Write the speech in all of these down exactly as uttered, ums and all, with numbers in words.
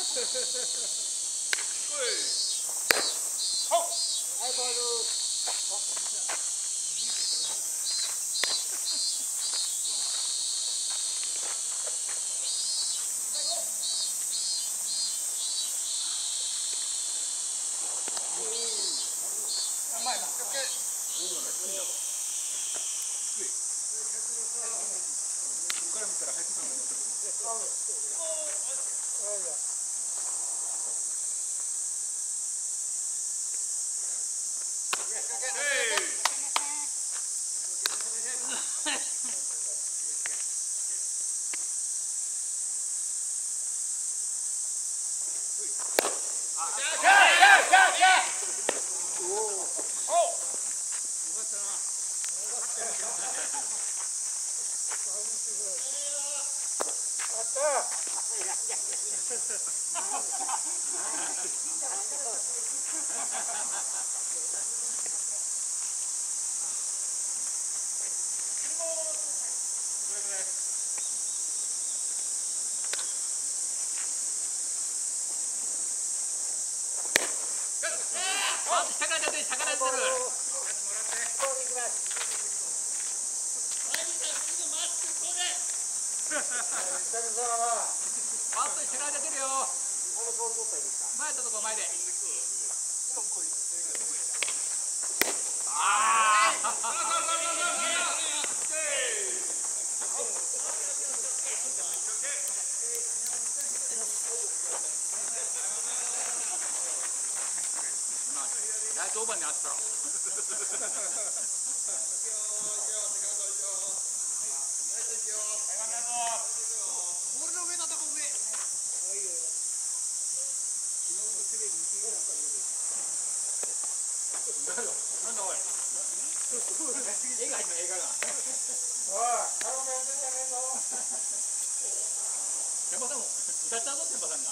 大当番にあったろ。ボールの上だとこ上。なんだおい。映画入った映画が。おい、カラオケやってんじゃねえぞ。天馬さんも歌ったぞ天馬さんが。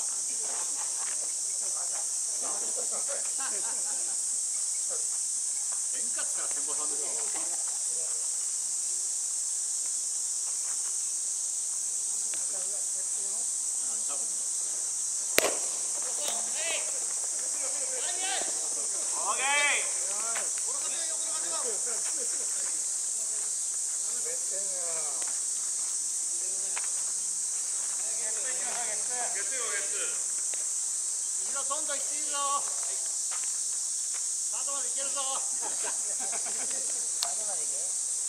演歌から天馬さんでしょ。多分ね。オーケー。どんどん行っていいぞ。スタートまで行けるぞ。スタートまで行け。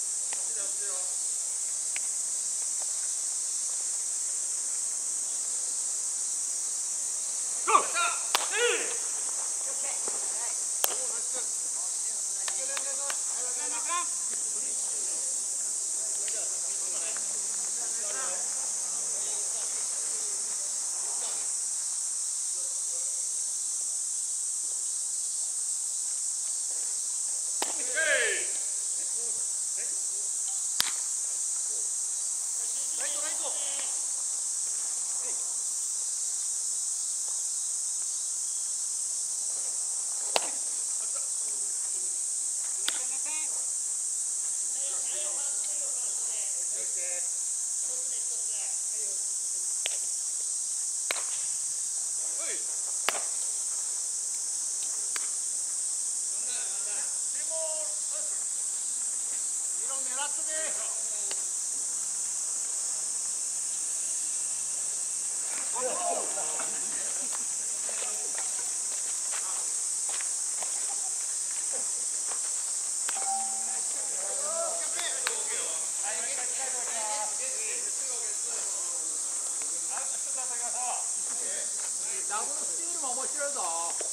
ダブルスチールも面白いぞ。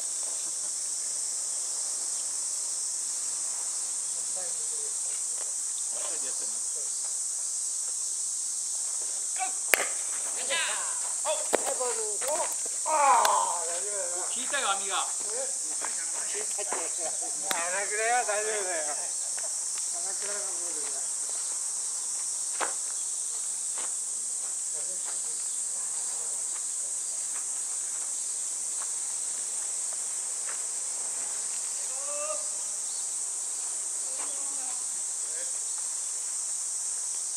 聞いたよ網が。穴くれは大丈夫だよ。穴くれはボールだ。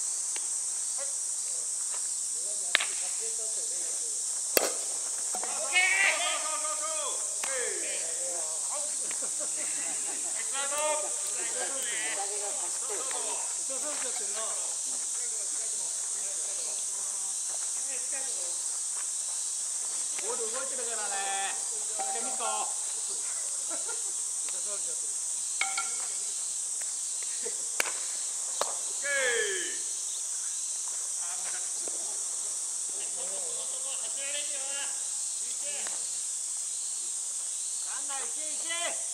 オッケー。 ゃってんな。ボール動いてるからね。ケミコ。ランナーいけいけ。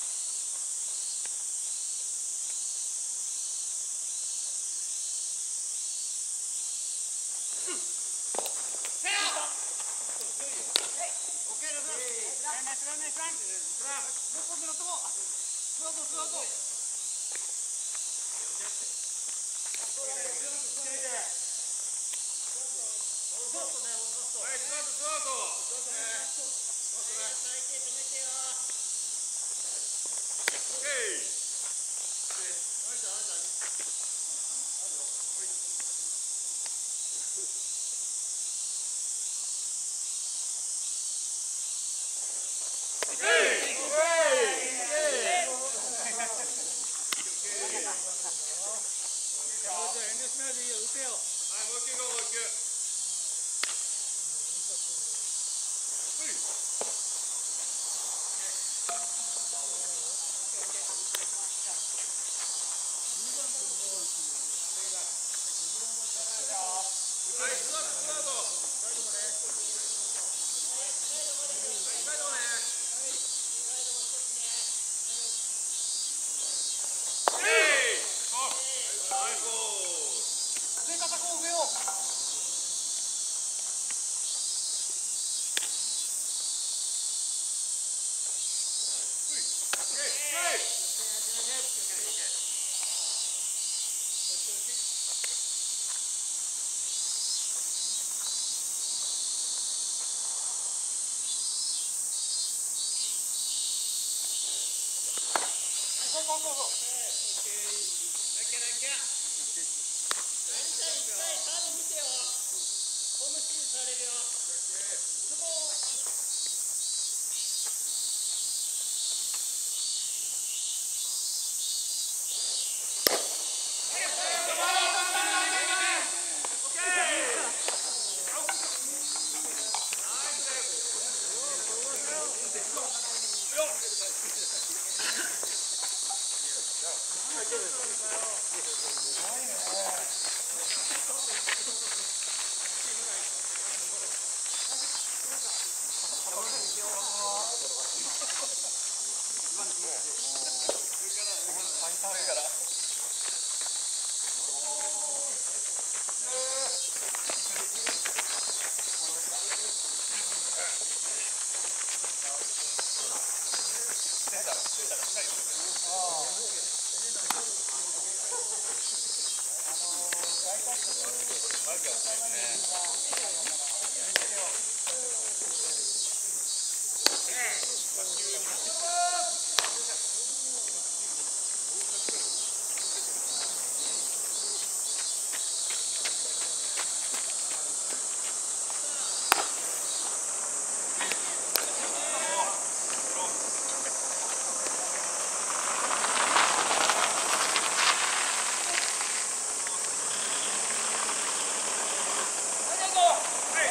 はい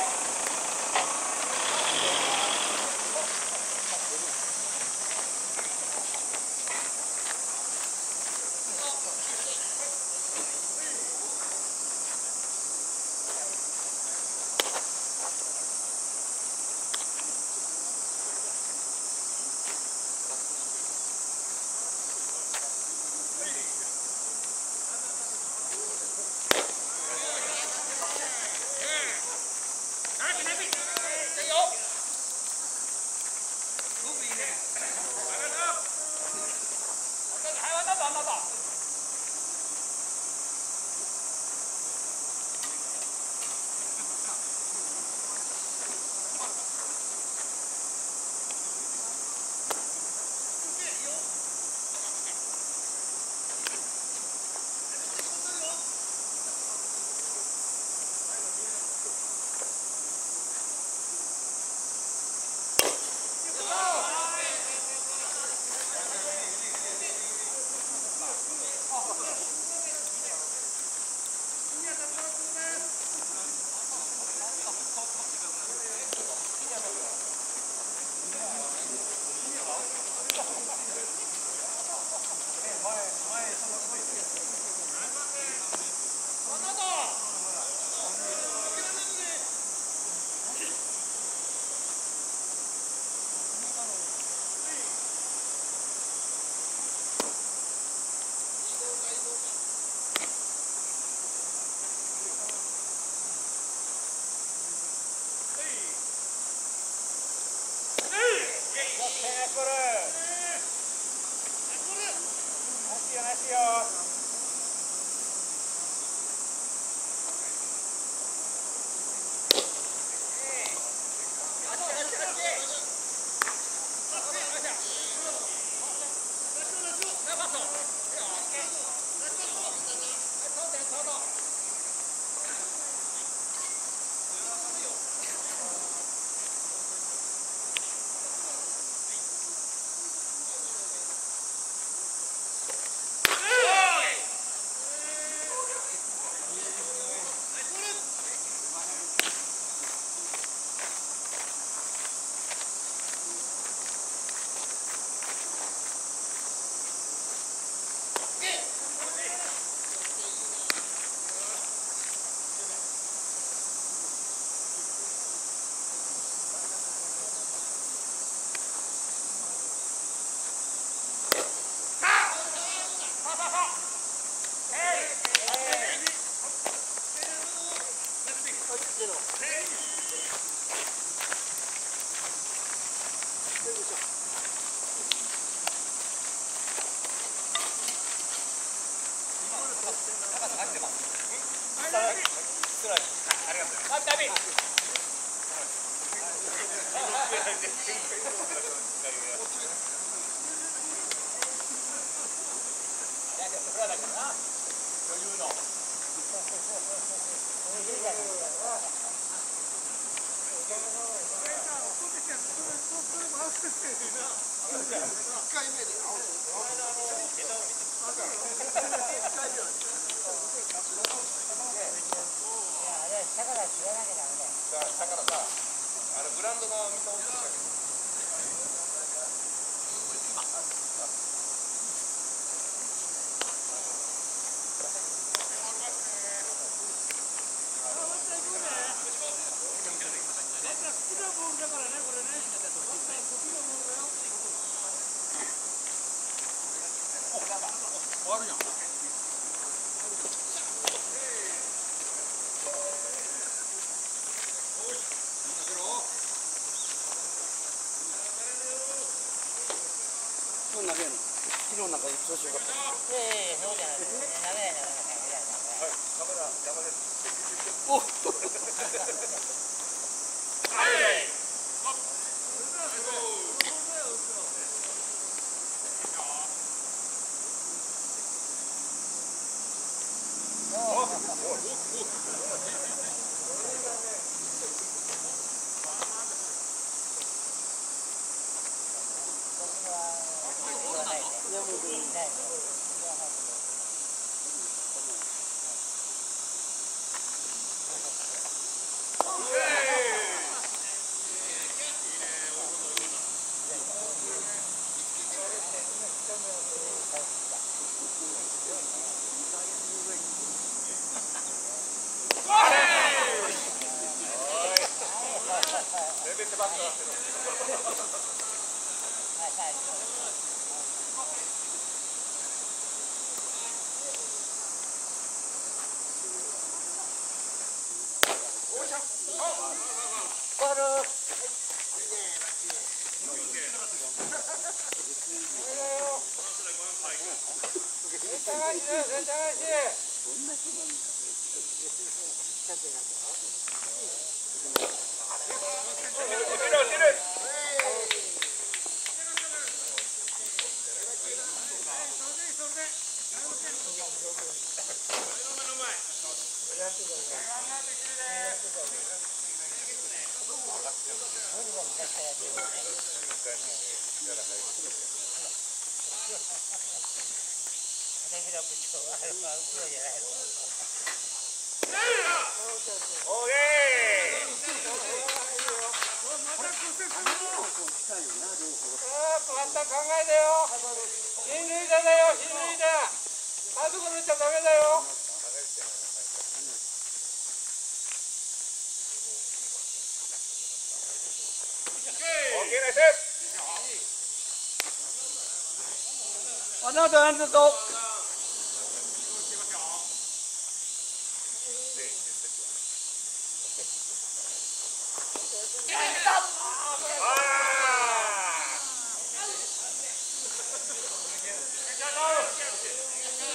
Hãy subscribe cho kênh Ghiền Mì Gõ để không bỏ lỡ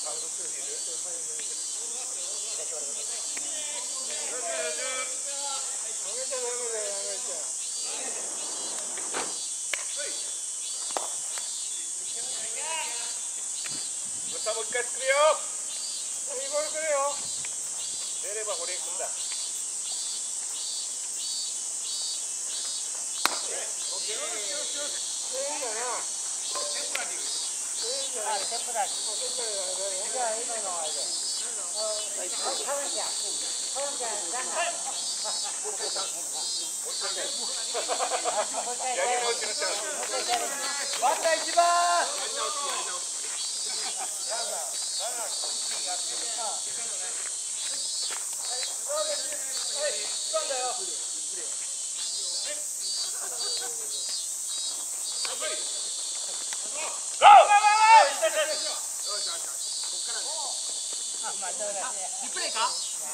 もう一回作るよ。いいボール来るよ。出れば堀江君だ。いいんだな。 あ、テンプラリー。じゃあ今のあれで。カウンちゃん。カウンちゃん、ランナー。 やり直しのチャンス。 バッター一番。 リプレイか？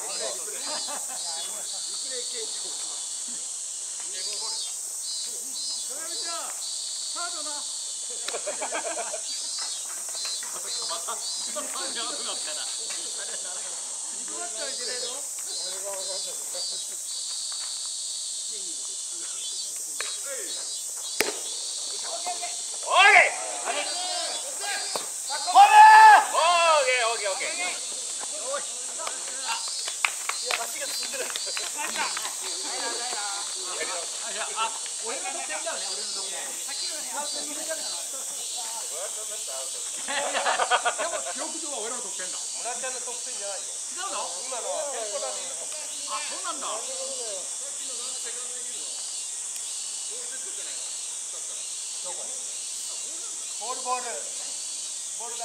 ボールボールボール球ね。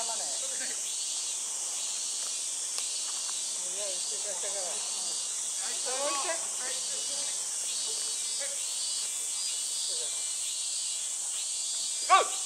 いや、一緒にしたから。置いて。 ゴー。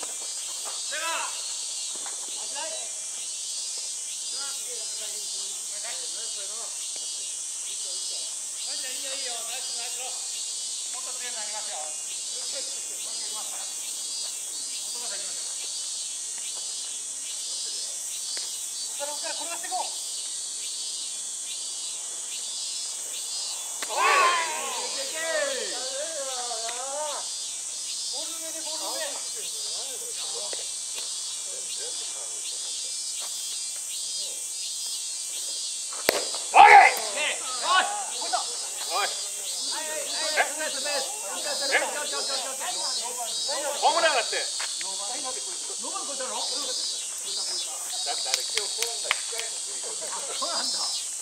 そこから転がしていこう。 ホームランだって。 ロマン超えたの？ だってあれ今日ホームラン近いの。 そうなんだ。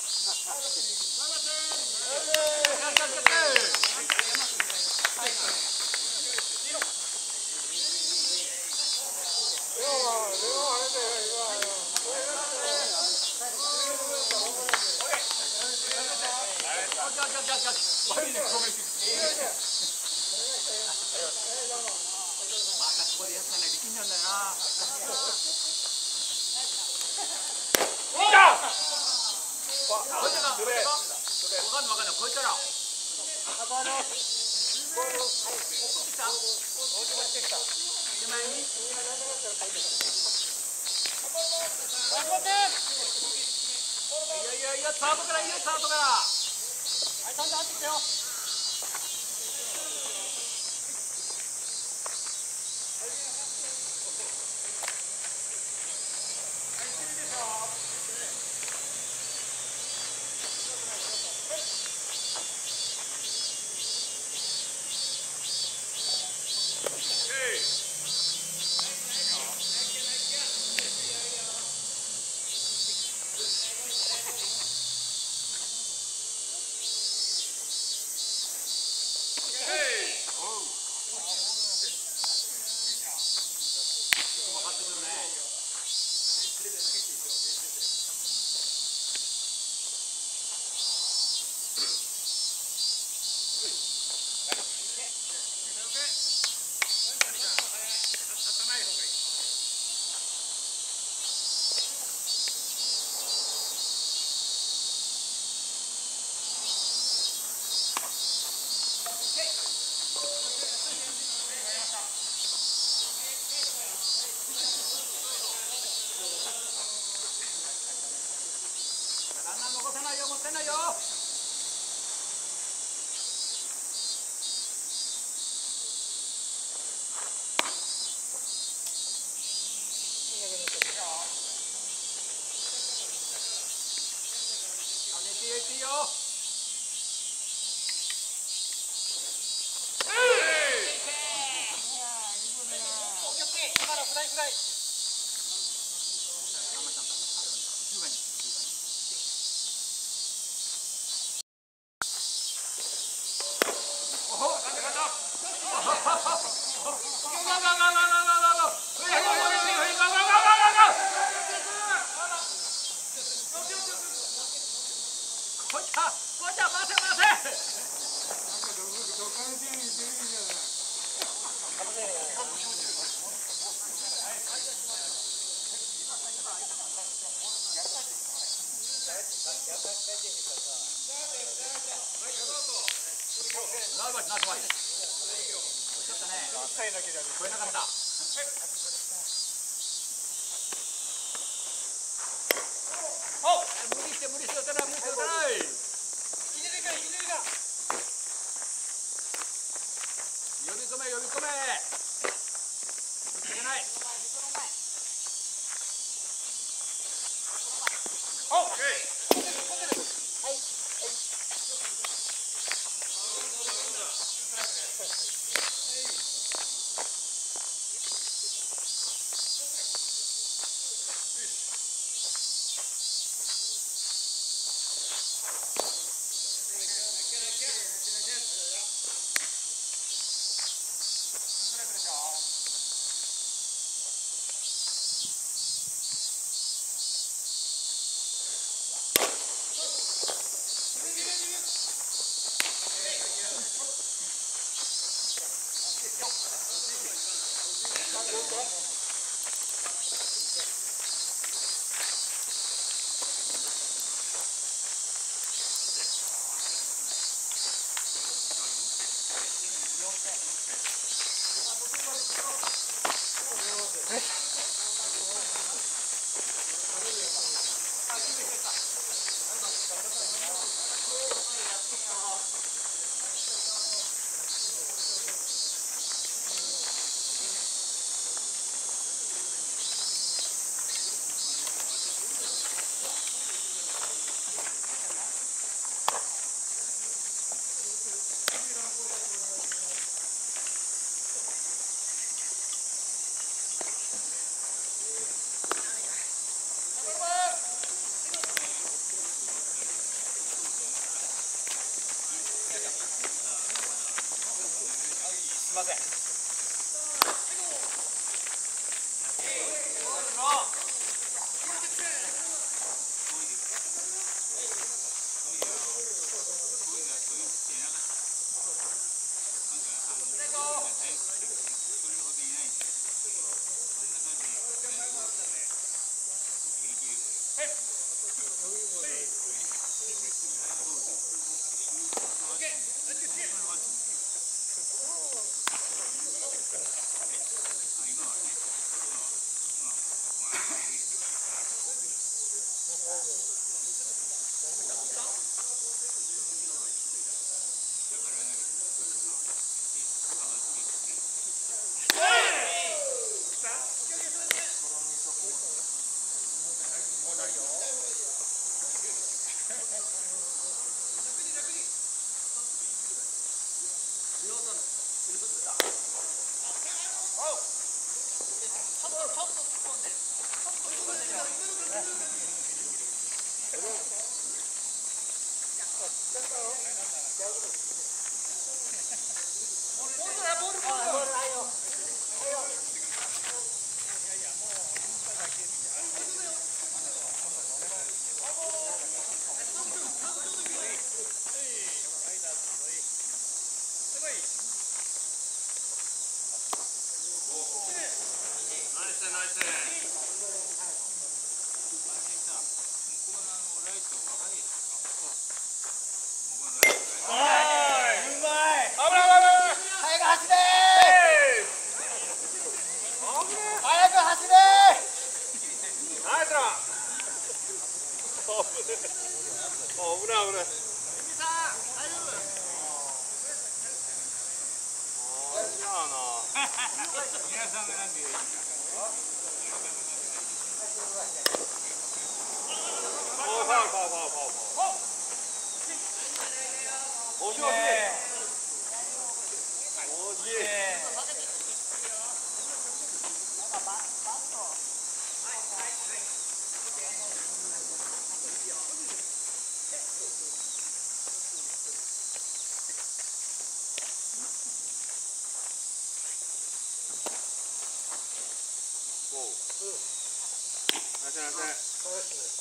スタートからいいよ、スタートから。はい、だんだん入ってきたよ。 せないよ。いいよいいよ。今のフライフライ。超えなかった。お、無理して無理して打たない無理して打たない。入れるか入れるか。呼び込め呼び込め。打ってない。お、オッケー。すいません。 お 어, 그래, 그래. 여기서 아유. 어, 미안하나. 이래서는 안 돼. 어, 봐, 봐, 봐, 봐. 어? 어디, 어디? 어디? 오. 나이스, 나이스.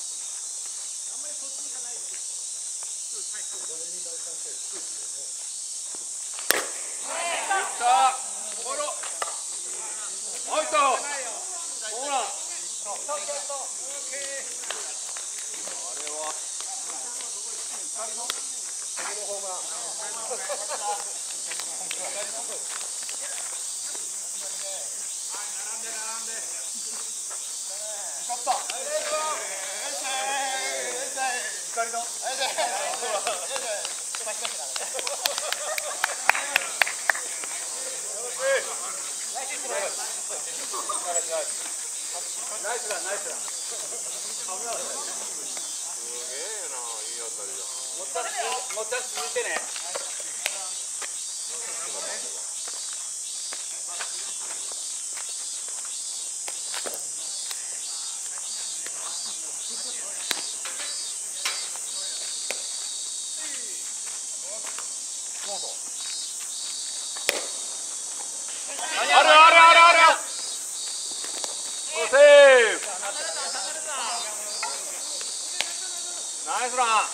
자, 걸어. 어이다. 오나. 오케이. 아래와. 나이스다, 나이스다. 그게나 이 어떨려. 못다 못다 죽을 때네. 아래 아래 아래 아래. 어 세이브. 나이스라.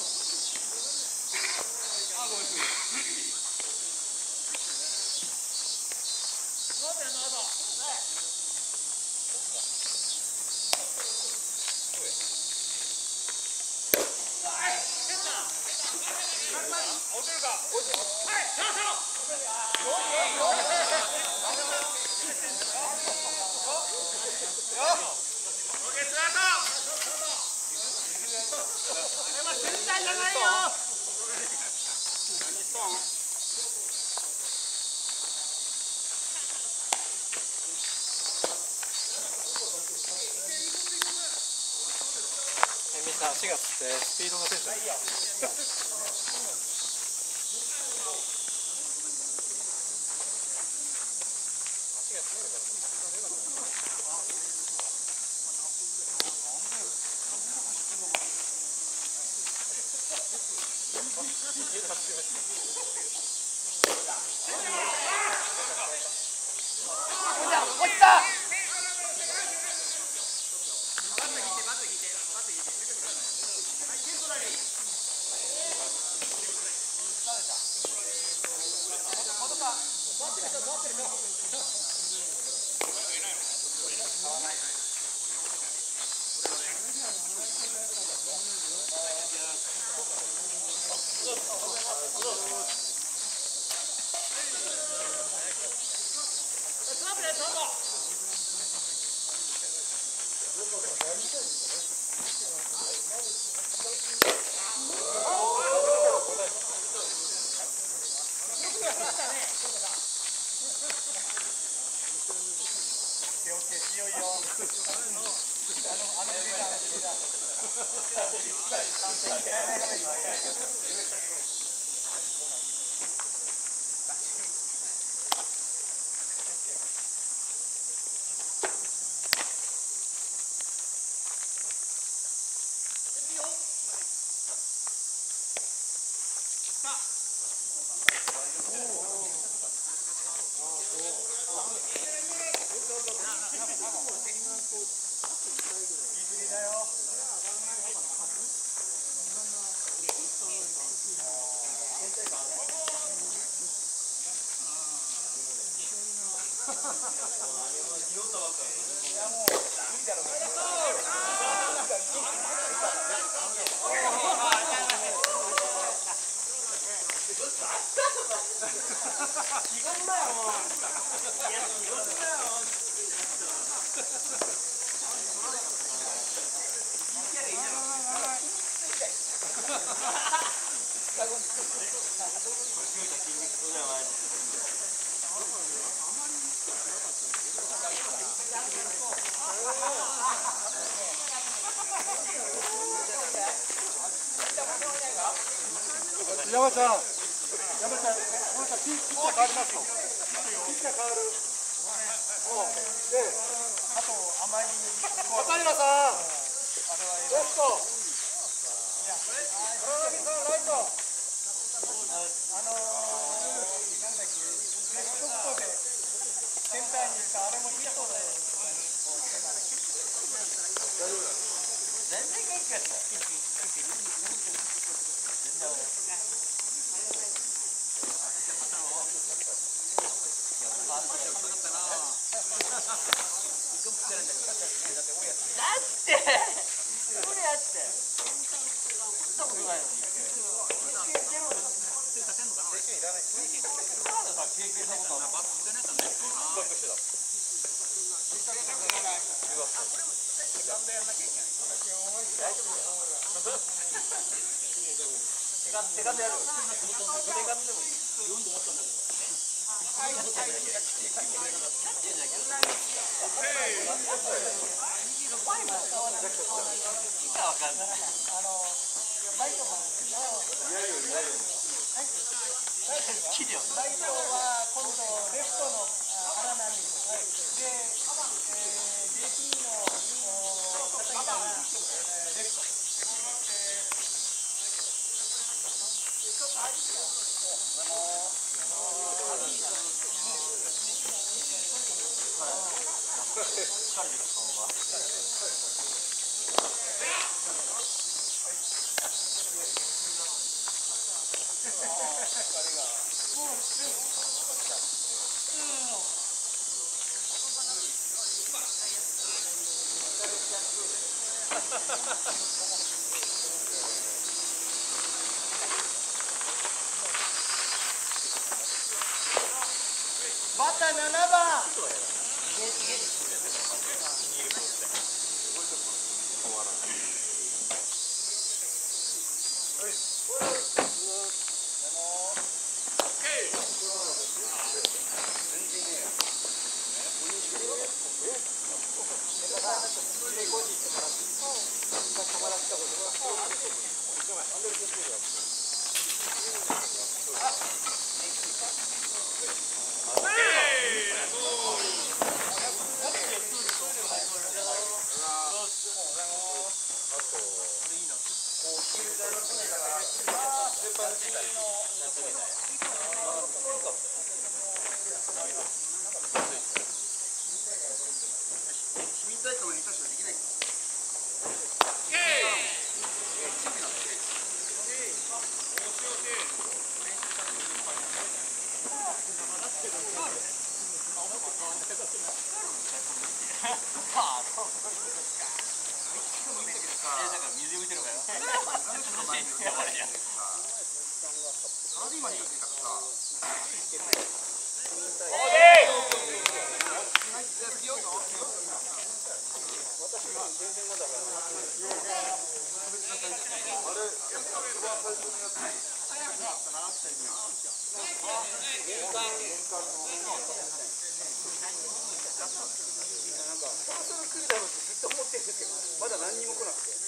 어딜 가? 어디? みさんしがつってスピードが出てる。 落ちた。 山ちゃん、山ちゃん、山ちゃん、ピッチャー変わりますよ。ピッチャー変わる。で、あと甘い。片平さん。レフト。荒木さん、ライト。あのー、なんだっけ、レフトフットでセンターに行ったあれもヒットで。全然元気やった。手紙やる。ライトは今度レフトの荒波で、えー、ジェーピー の片平がレフト。バッターななばん。まだ何にも来なくて。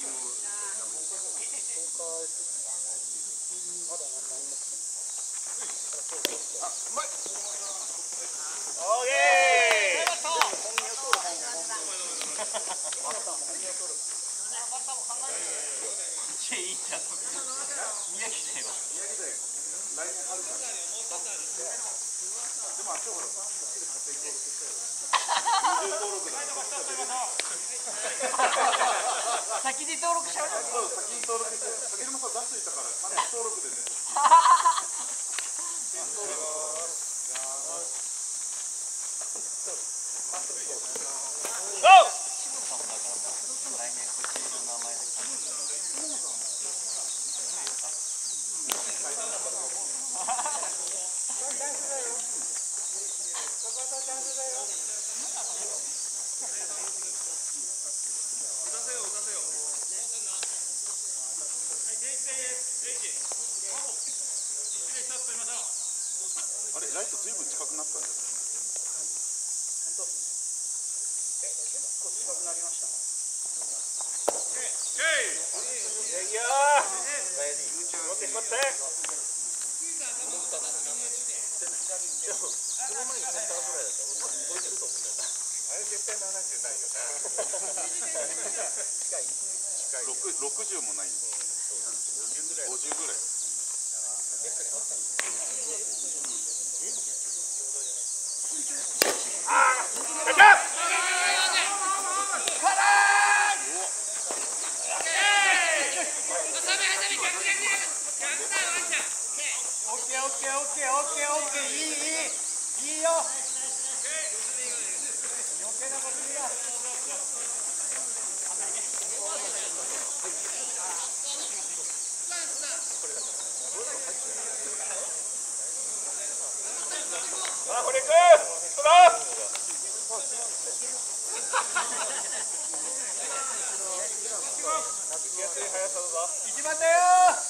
先に登録しちゃうの？そう、先に登録して、先にもさ出しといたから、登録でね。 あれライトずいぶん近くなったんですか。 本当。え、結構近くなりました。いやー。持って持って。でもその前にセンターフライだったら置いてると思うんだよ。あれ絶対ななじゅうないよな。近い。近い。 六六十もないんです。五十ぐらい。 ああ。ガチャ。オッケーオッケーオッケーオッケーオッケーいいいいいいよ。余計なこと言うな。あ、これいく。その。一番だよ。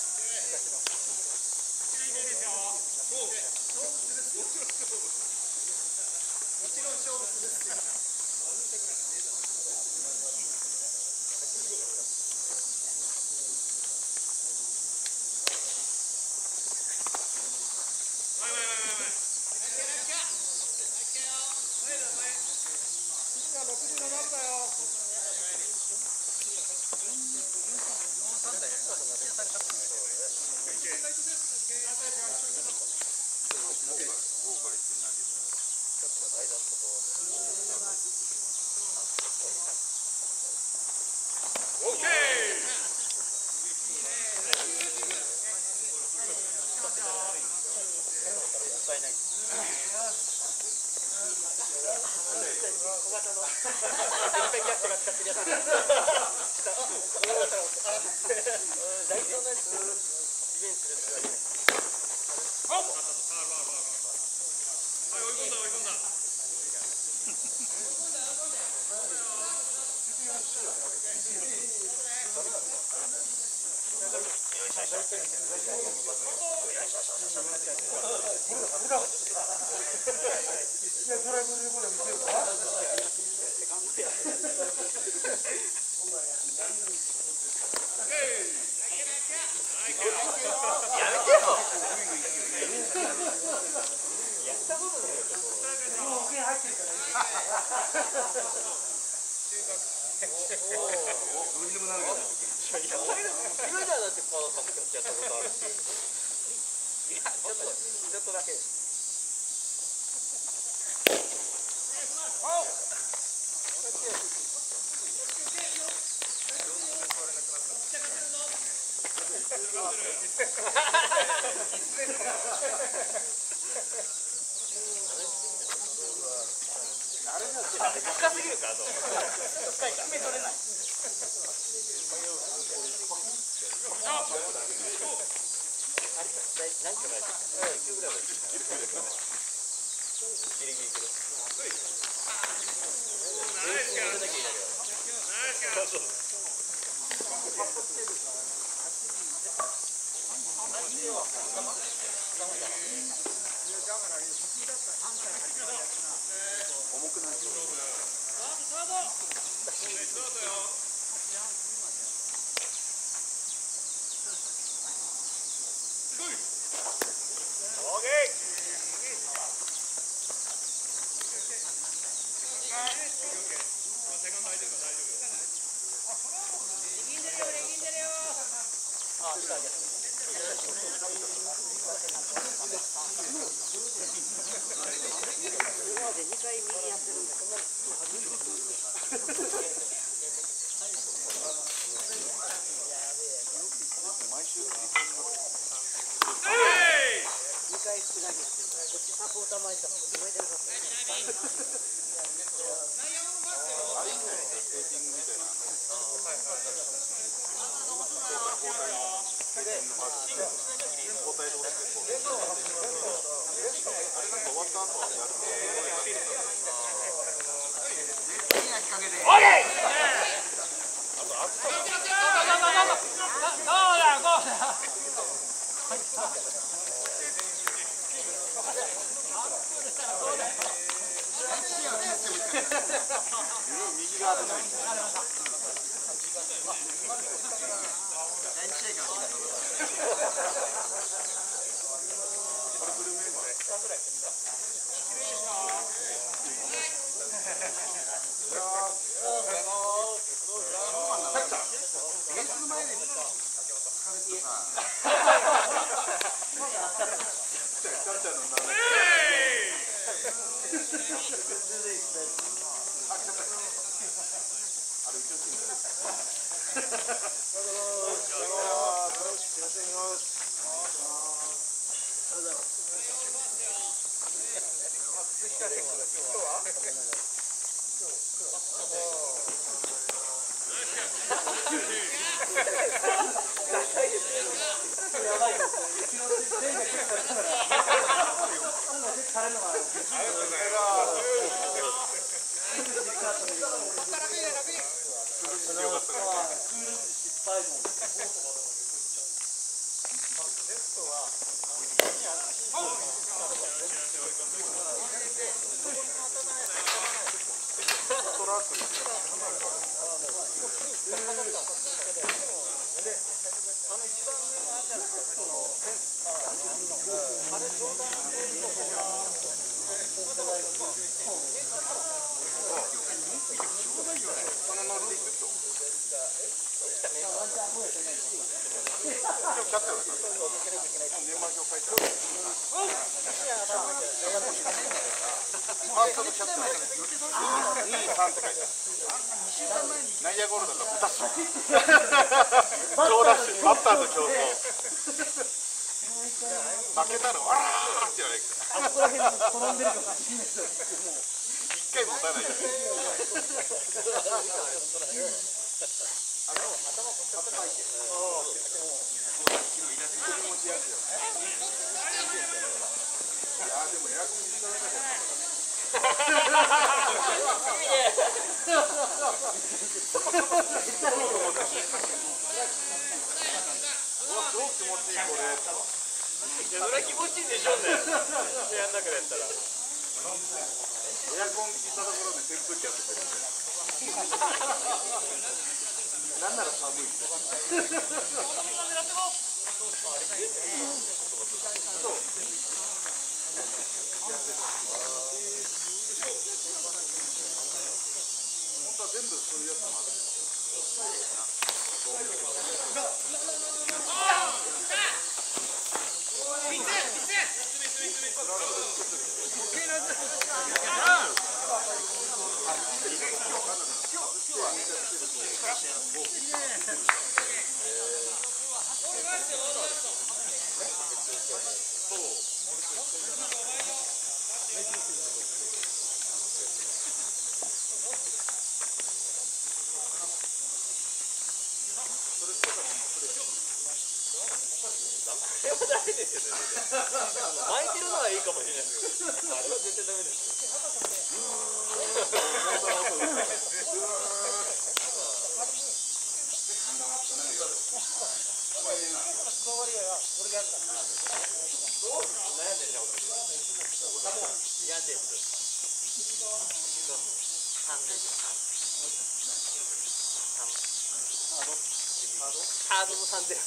深すぎるか、あと。深いか。決め取れない。何キロぐらい？きゅうぐらいまで。ギリギリいける。重くない。 どうだ、こうだ。 内野ゴロだと打たす長打手バッターと競争負けたらわーって言われるあそこら辺に転んでるかもしれないですよ。 一回も打たないよそれは気持ちいいでしょうね。部屋の中でやったら。 エアコン効いたところで扇風機当ててるんでなんなら寒いんで本当は全部そういうやつもある巻いてるのはいいかもしれないですけど、あれは絶対ダメですよ。ハードのさんです。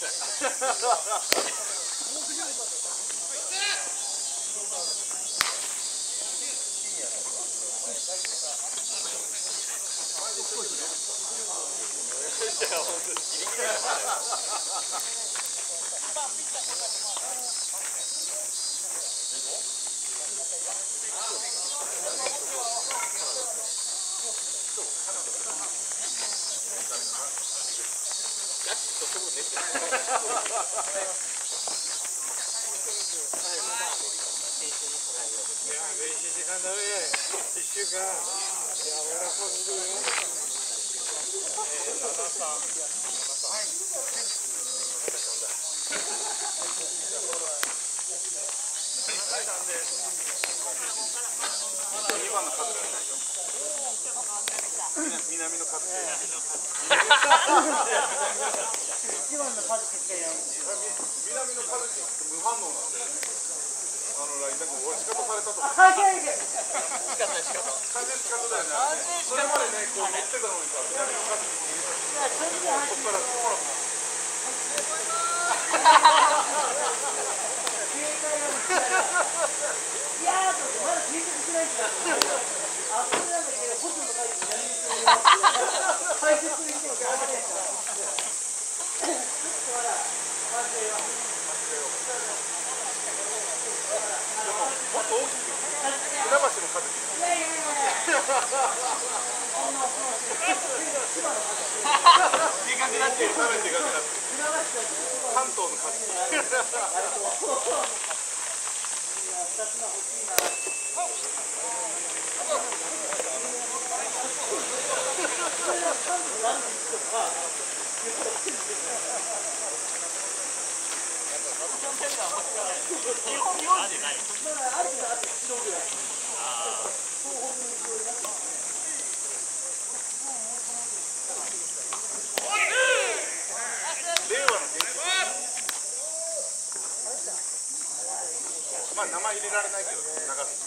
南の数一番の数しかやるんですよ。南の数カズキ無反応なんで、あのラインなんか俺仕方されたとか。 あ、いやいや。 仕方ない仕方。 完全に仕方だよね。それまでね、こう乗ってたのにさ、南のカズキに入れた時に、もうそこからこうなった。 いやーとまだ計画してないんだ。あ、それなんだけど、星野の会議に解説にしてもしょうがないから。ちょっとまだ反省は。 でも、もっと大きく、船橋のカズキ。 いやいやいやいや。こんな恐ろしい。千葉の会議。 でかくなってる。さらにでかくなってる。 船橋はちょっと関東のカズキ。 あれと。いや、二つが欲しいな。 日本名字ない。 令和の元気。まあ名前入れられないけど、長崎。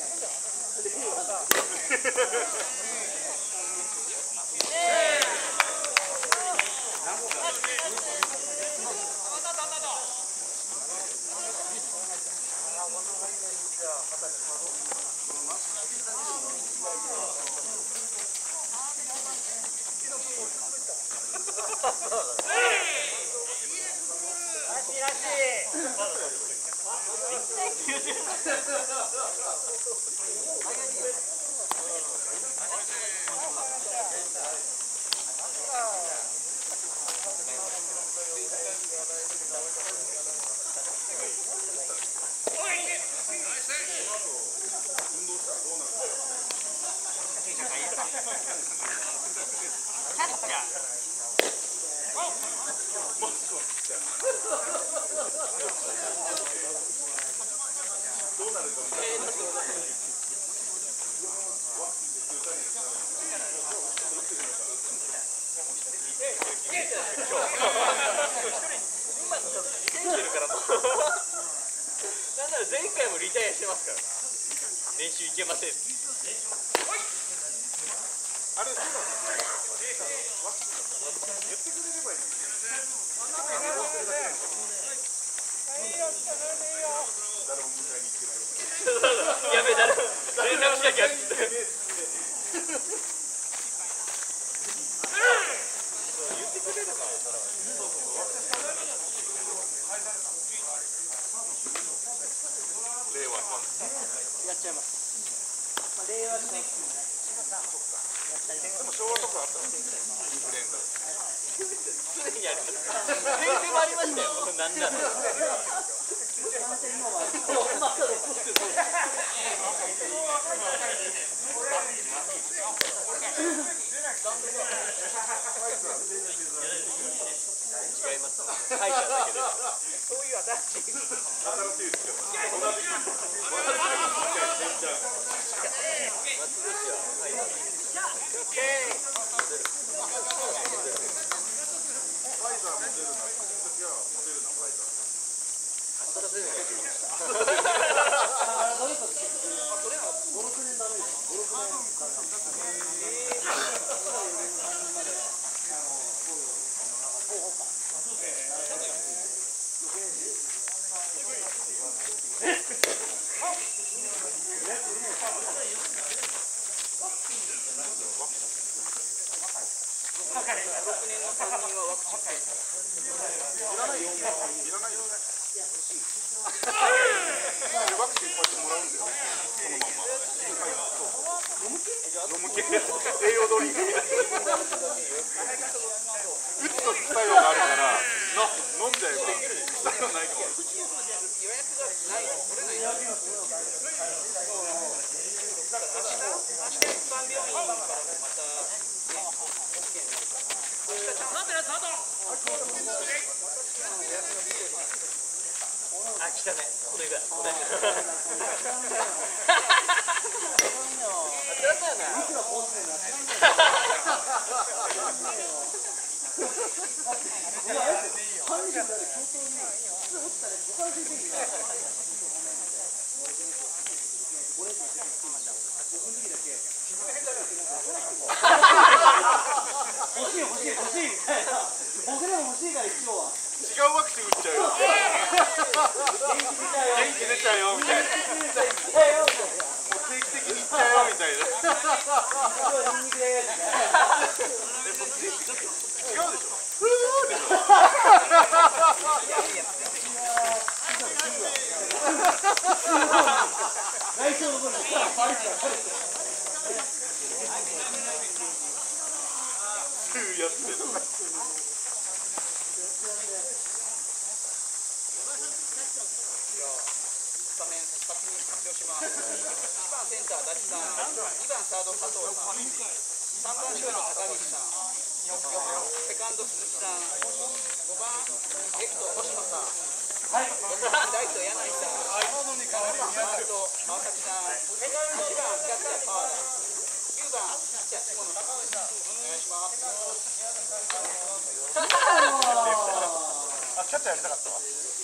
練習いけません。 あれ、そうだね。言ってくれればいいのに。誰も迎えに行ってない。 やべえ、誰も連絡しなきゃって。 令和のやっちゃいます。まあ、令和の。でも昭和とかあったの。インフルエンザ。 常にあります。平成もありましたよ。なんなら。違います。書いただけで。そういう新しい。 新しいですよ。同じ。栄養ドリンクみたいな。打つと副作用があるから、飲んじゃえば副作用ないかも。 あ、来たね。これぐらい。 い欲しい欲しい欲しいみたいな。僕でも欲しいから一応は。 違うワクチン打っちゃうよ。元気出ちゃうよみたいな。もう定期的に行っちゃうよみたいな。違うでしょ。ふーでしょ。 来週の分バレちゃう。 ふーやってる。 スタメン先に発表します。いちばんセンターダチさん、にばんサード佐藤さん、さんばんショート高岸さん、セカンド鈴木さん、ごばんレフト星野さん、ろくばんライト柳井さん、ファースト川崎さん、はちばんキャッチャー川田、きゅうばんピッチャー下野さん、お願いします。 あ、キャッチャーやりたかったわ。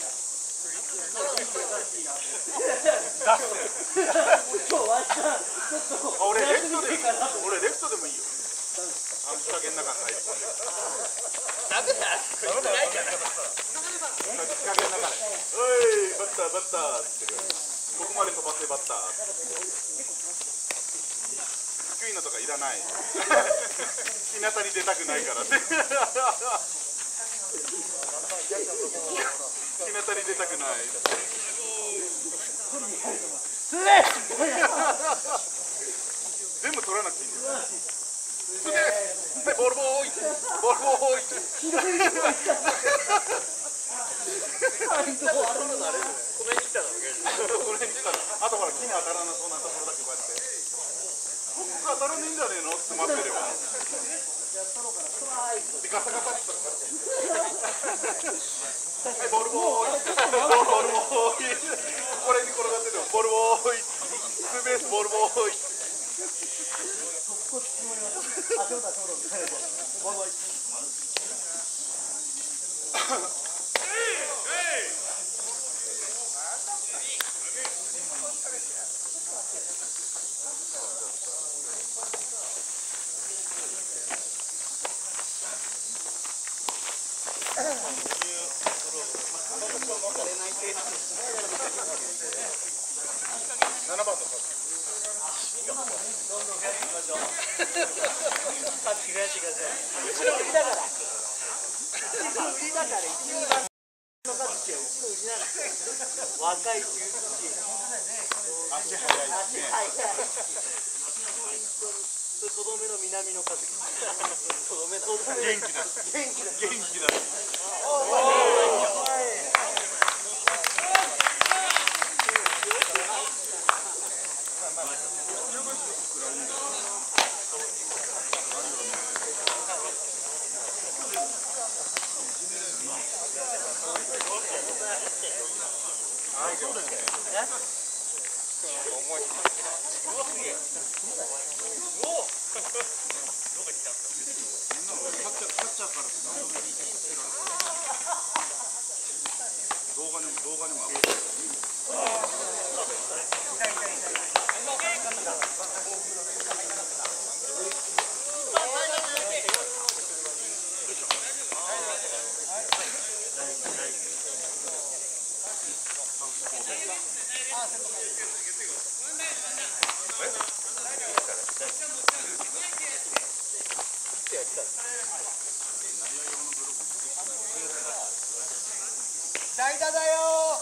俺レフトで俺レフトでもいいよ。あの日陰の中に入り込んで。 ダメだ。ダメだないじゃない。 日陰の中で。おいバッターバッターって言ってる。ここまで飛ばせバッター。低いのとかいらない。日向に出たくないからって。日向に出たくない。全部取らなくていいんだよ。で、ボールボーイ、ボールボーイ。 これに来たの。 これに来たら、あとほら木に当たらなそうなところだけこうやって。ここ当たらねえんじゃねえのって待ってれば。でガサガサって。はい、ボールボーイ、ボールボーイ。これに転がってるよ。ボールボーイ。ツーベースボールボーイ。ななばんの若い足速いですね。 とどめの南の風。とどめの元気だ。 元気だ。 元気だ。あ、そうだよね。重い。動画にも動画にも上がってる。 代打だよ。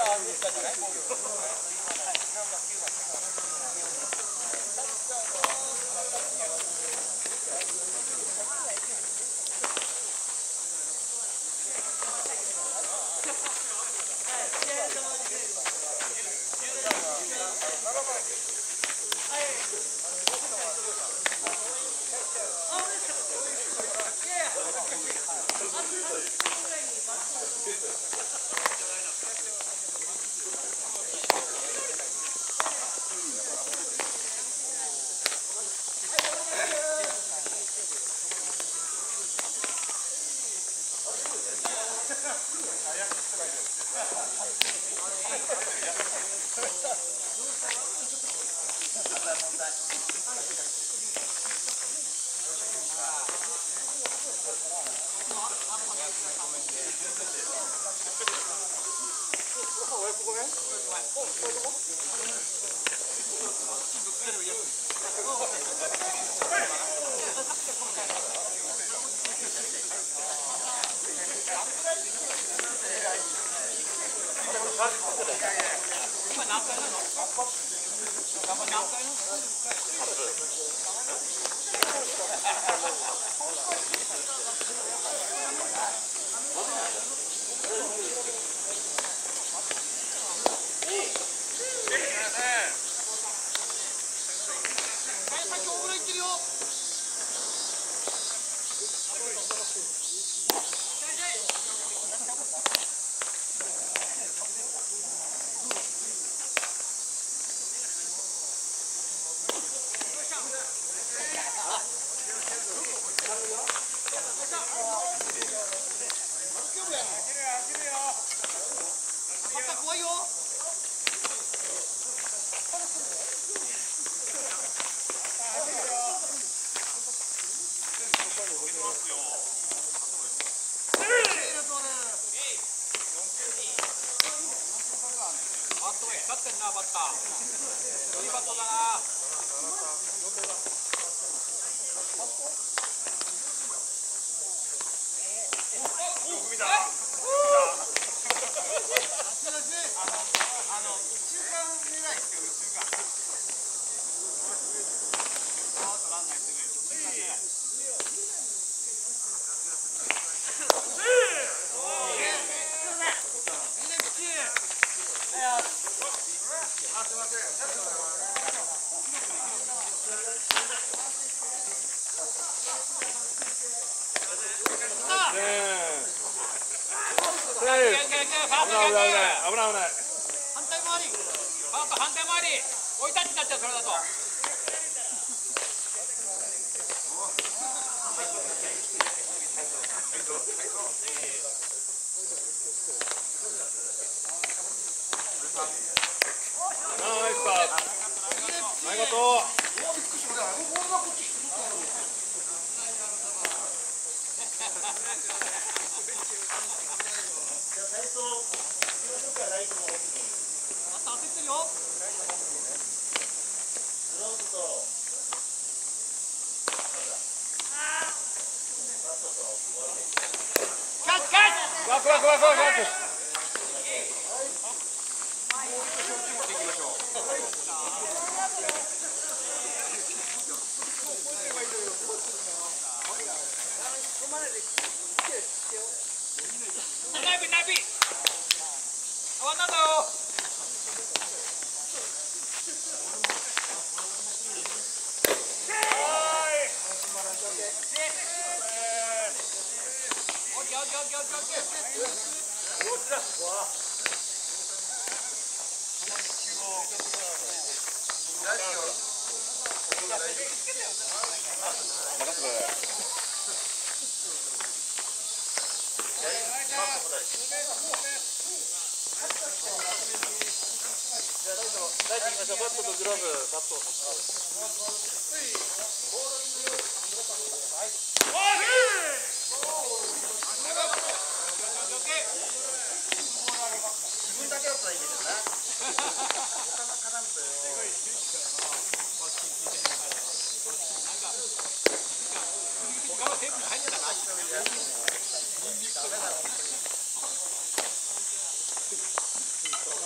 ナイスパス。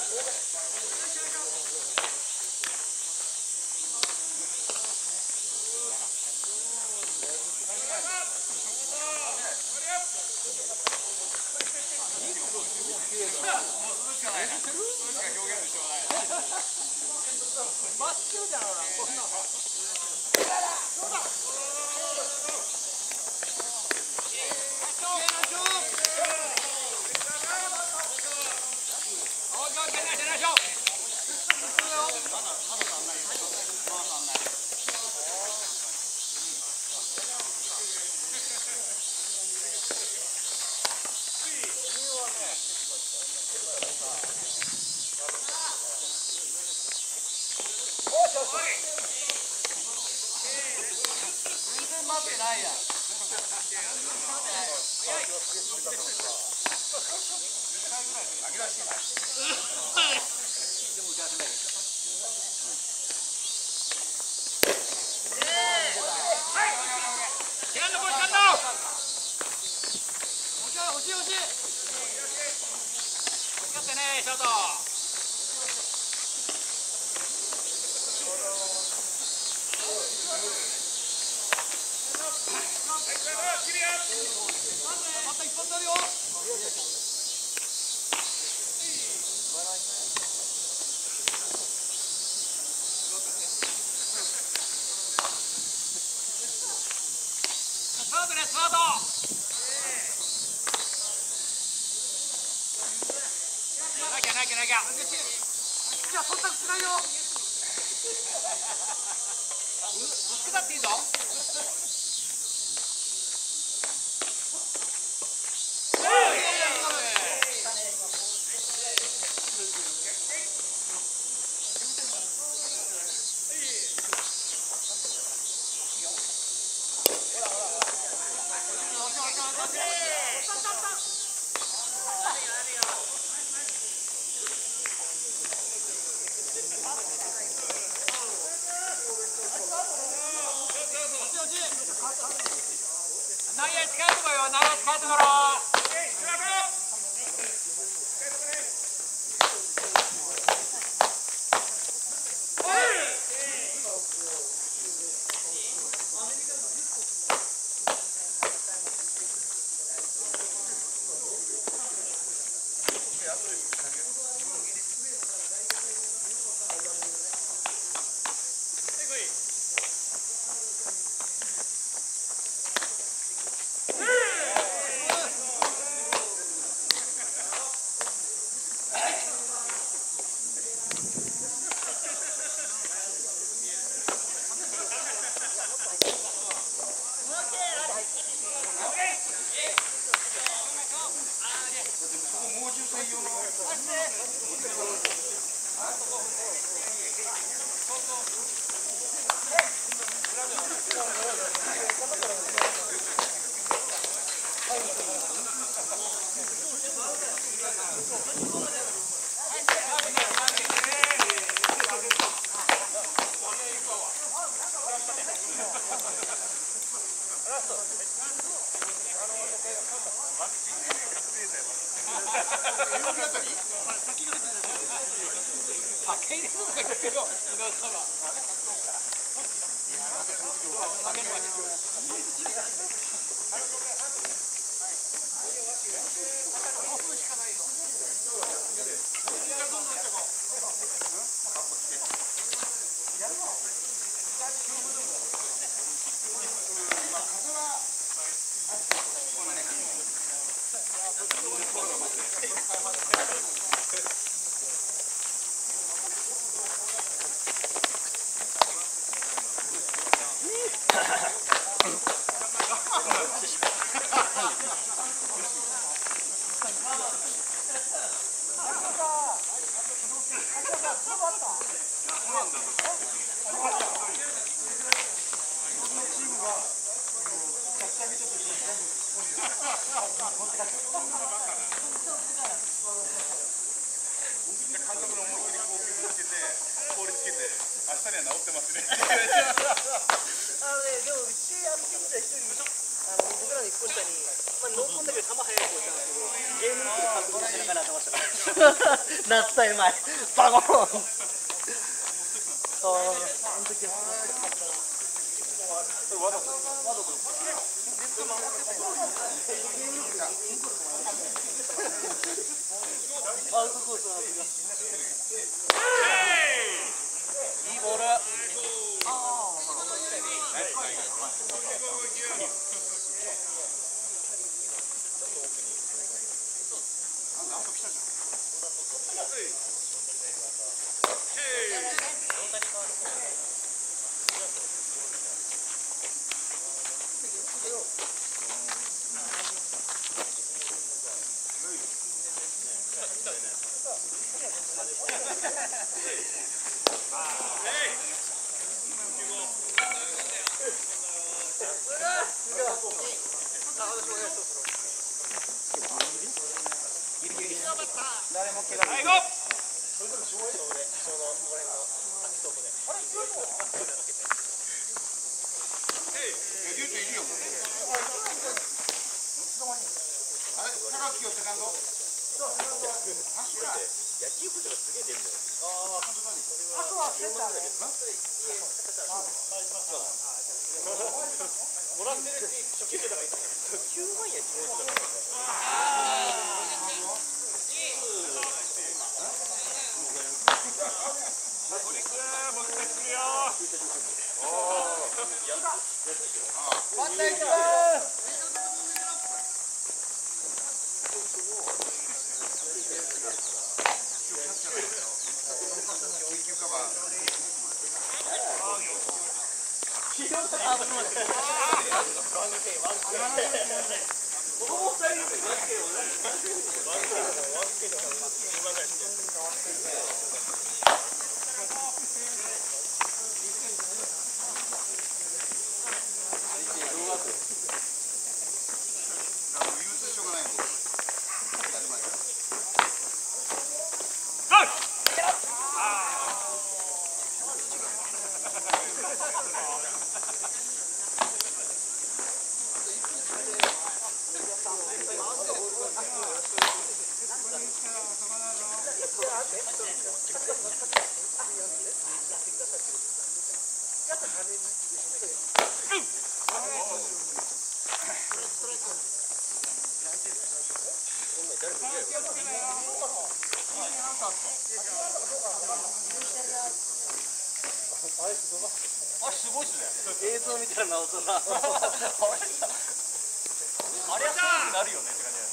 あのね、でもうちやってみた一人あの僕らの一個下に、まあ、ノーコンだけど球速い子いたんですけど、ゲームに来る監督の背中に当てました。夏大前、バコーン。ああ、あの時は面白かったな。わざと。わざと。アウトコースの味が。いいボール。ああ。誰も怪我ない。映像見たらなおさらあれはそうになるよねって感じ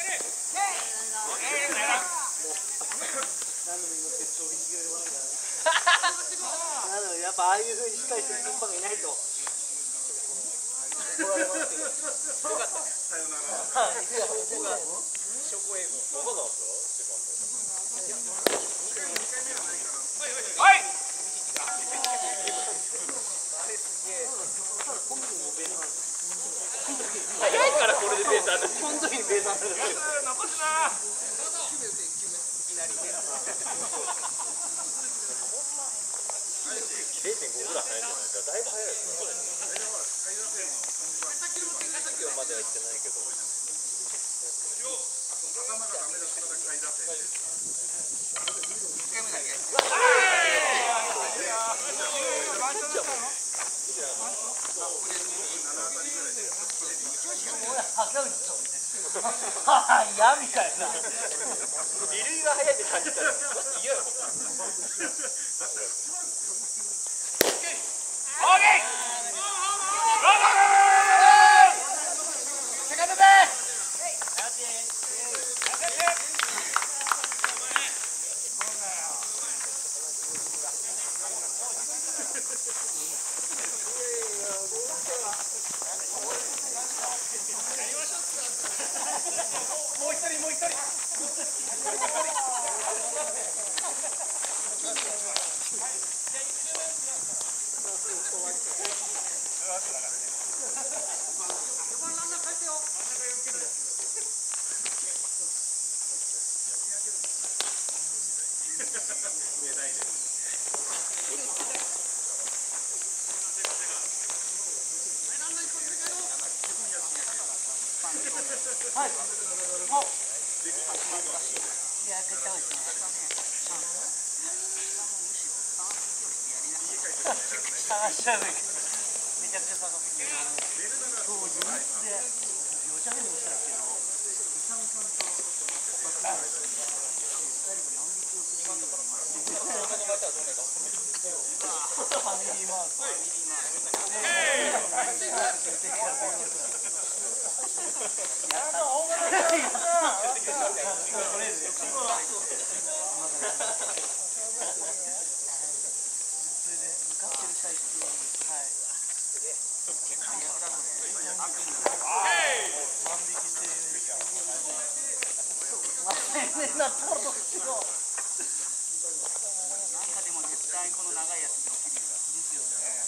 何度も今決勝右が弱いからね。なのでやっぱああいう風にしっかりしてる審判がいないと怒られますけど。よかった。さよなら。はい。証拠映像。岡川はい。早いからこれでベーターだ。この時にベーターだ。残すな。ゼロてんごぐらい早いんじゃないですか。だいぶ早いですね。いちキロまでは行ってないけど。頭がダメだったら買い出せ。嫌みたいな。リリーが早いって感じたら嫌よ。もう一人もう一人。 はい。もう。いや、絶対美味しいね。探しちゃうね。めちゃくちゃ探す。そう、自分で、よじゃめにしたけど、イサムさんと、バカだし、ふたりが万引きをするようになって、ファミリーマート。ファミリーマート。 なんかでも絶対この長いやつに起きるよ。ですよね。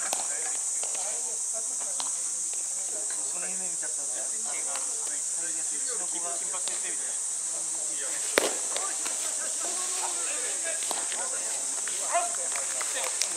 その夢見ちゃったんだよ。うちの子が金髪先生みたいな。はい。